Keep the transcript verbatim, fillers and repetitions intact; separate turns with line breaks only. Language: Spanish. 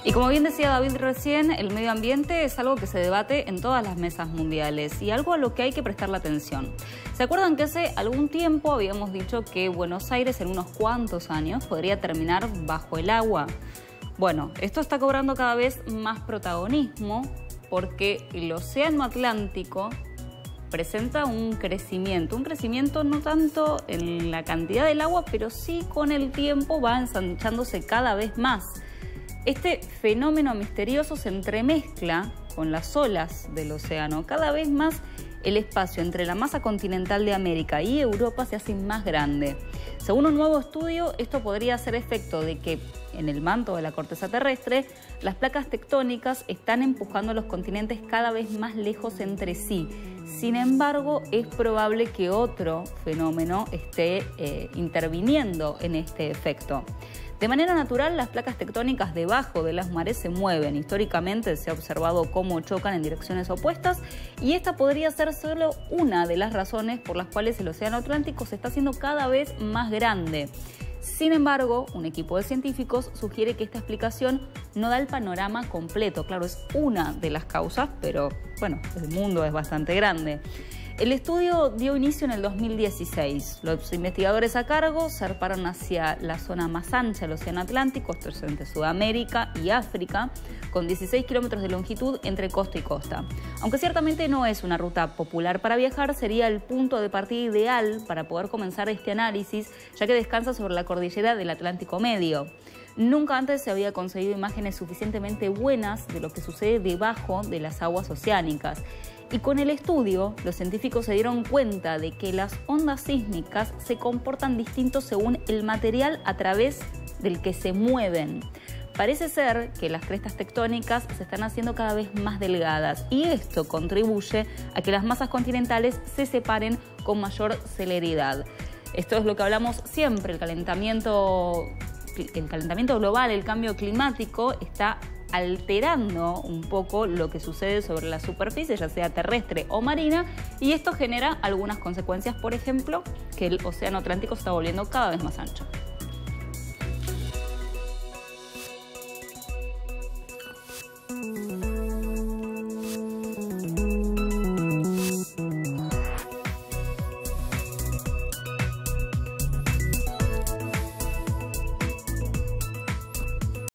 Y como bien decía David recién, el medio ambiente es algo que se debate en todas las mesas mundiales y algo a lo que hay que prestarle atención. ¿Se acuerdan que hace algún tiempo habíamos dicho que Buenos Aires en unos cuantos años podría terminar bajo el agua? Bueno, esto está cobrando cada vez más protagonismo porque el océano Atlántico presenta un crecimiento, un crecimiento no tanto en la cantidad del agua, pero sí con el tiempo va ensanchándose cada vez más. Este fenómeno misterioso se entremezcla con las olas del océano. Cada vez más el espacio entre la masa continental de América y Europa se hace más grande. Según un nuevo estudio, esto podría ser efecto de que en el manto de la corteza terrestre, las placas tectónicas están empujando a los continentes cada vez más lejos entre sí. Sin embargo, es probable que otro fenómeno esté eh, interviniendo en este efecto. De manera natural, las placas tectónicas debajo de las mares se mueven. Históricamente se ha observado cómo chocan en direcciones opuestas y esta podría ser solo una de las razones por las cuales el océano Atlántico se está haciendo cada vez más grande. Sin embargo, un equipo de científicos sugiere que esta explicación no da el panorama completo. Claro, es una de las causas, pero bueno, el mundo es bastante grande. El estudio dio inicio en el dos mil dieciséis. Los investigadores a cargo zarparon hacia la zona más ancha del océano Atlántico, esto es entre Sudamérica y África, con dieciséis kilómetros de longitud entre costa y costa. Aunque ciertamente no es una ruta popular para viajar, sería el punto de partida ideal para poder comenzar este análisis, ya que descansa sobre la cordillera del Atlántico Medio. Nunca antes se había conseguido imágenes suficientemente buenas de lo que sucede debajo de las aguas oceánicas. Y con el estudio, los científicos se dieron cuenta de que las ondas sísmicas se comportan distintos según el material a través del que se mueven. Parece ser que las crestas tectónicas se están haciendo cada vez más delgadas y esto contribuye a que las masas continentales se separen con mayor celeridad. Esto es lo que hablamos siempre, el calentamiento, el calentamiento global, el cambio climático está alterando un poco lo que sucede sobre la superficie, ya sea terrestre o marina, y esto genera algunas consecuencias, por ejemplo, que el océano Atlántico se está volviendo cada vez más ancho.